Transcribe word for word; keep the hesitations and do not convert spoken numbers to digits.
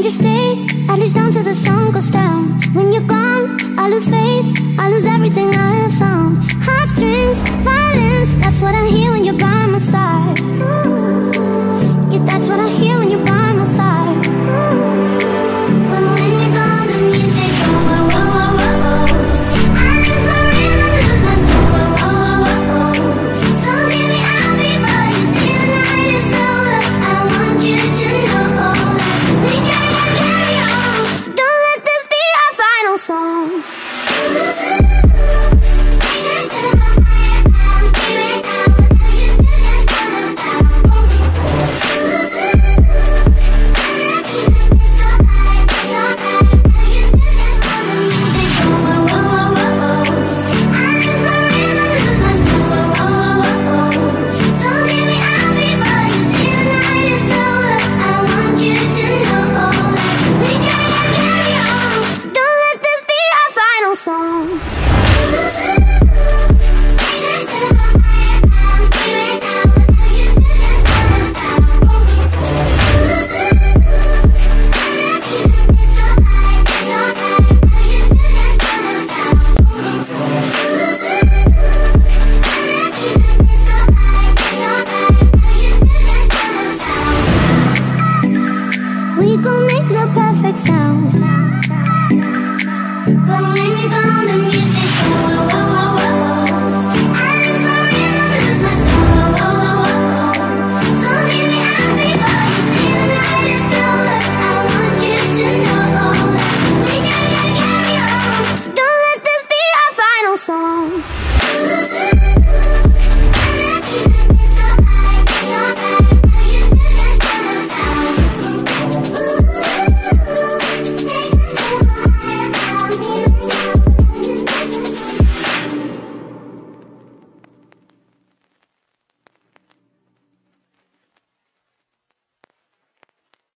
Won't you stay, at least until the sun goes down? When you're gone, I lose faith, I lose everything I have found. Heartstrings, violence, that's what I hear when you're by